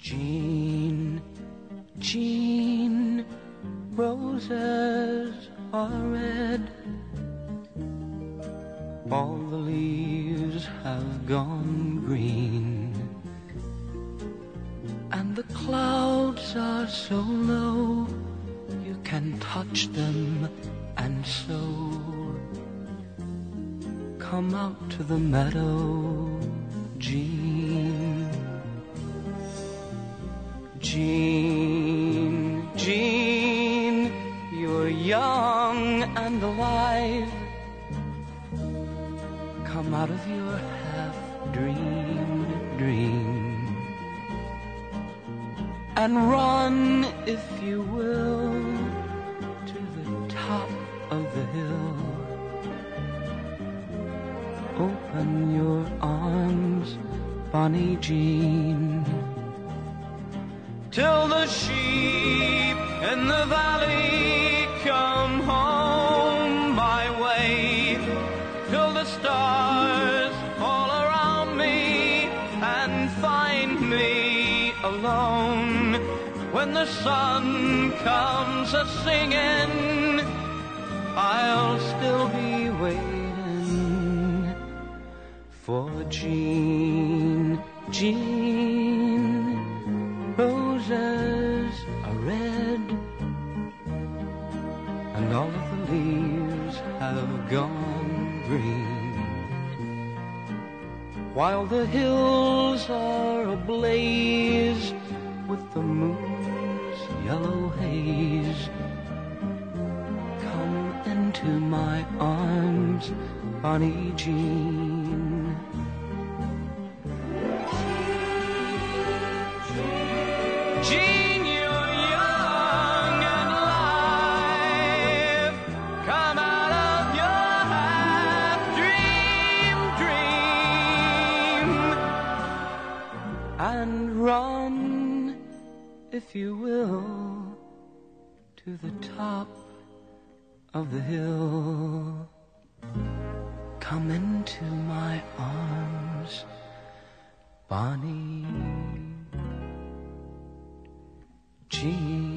Jean, Jean, roses are red. All the leaves have gone green, and the clouds are so low you can touch them, and so come out to the meadow, Jean. Jean, Jean, you're young and alive. Come out of your half-dreamed dream and run, if you will, to the top of the hill. Open your arms, Bonnie Jean, till the sheep in the valley come home my way, till the stars fall around me and find me alone. When the sun comes a-singing, I'll still be waiting for Jean, Jean. Roses are red, and all of the leaves have gone green, while the hills are ablaze with the moon's yellow haze. Come into my arms, Bonnie Jean. Jean, you're young and alive. Come out of your half-dreamed dream and run, if you will, to the top of the hill. Come into my arms, Bonnie Jean.